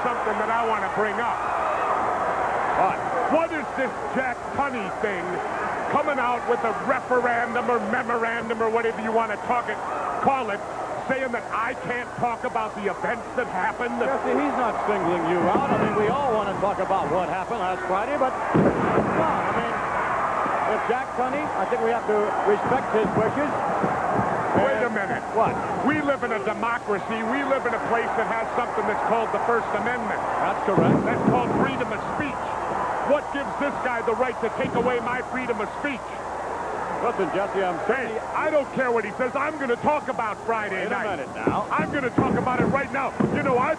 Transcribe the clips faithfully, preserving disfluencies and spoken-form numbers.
something that I want to bring up. What? What is this Jack Tunney thing coming out with a referendum or memorandum or whatever you want to talk it, call it, saying that I can't talk about the events that happened? Jesse, he's not singling you out. I mean, we all want to talk about what happened last Friday, but come on, I mean, if Jack Tunney, I think we have to respect his wishes. Wait a minute. What? We live in a democracy. We live in a place that has something that's called the First Amendment. That's correct. That's called freedom of speech. What gives this guy the right to take away my freedom of speech? Listen, Jesse, I'm saying... Hey, I don't care what he says. I'm going to talk about Friday Wait night. a minute now. I'm going to talk about it right now. You know, I...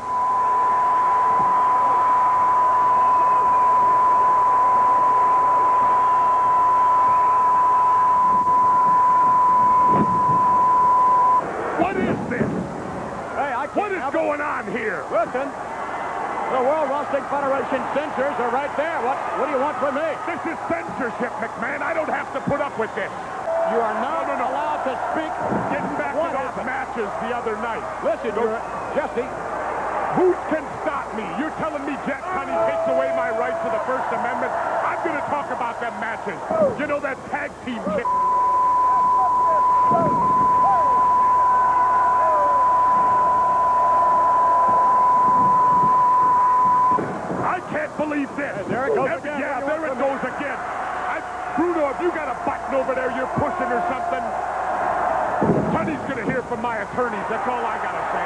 What is this? Hey, I can't What is have going it. on here? Listen, the World Wrestling Federation censors are right there. What, what do you want from me? This is censorship, McMahon. I don't have to put up with this. You are not No, no, no. allowed to speak. Getting back What to those happened? matches the other night. Listen, Those- you're, Jesse, Who can stop me? You're telling me Jack Tunney takes away my right to the First Amendment? I'm going to talk about them matches. You know that tag team kick? I can't believe this. Hey, there it goes Every- again. Yeah, What do you there want it from me? goes again. I, Bruno, if you got a button over there you're pushing or something, Tunney's going to hear from my attorneys. That's all I got to say.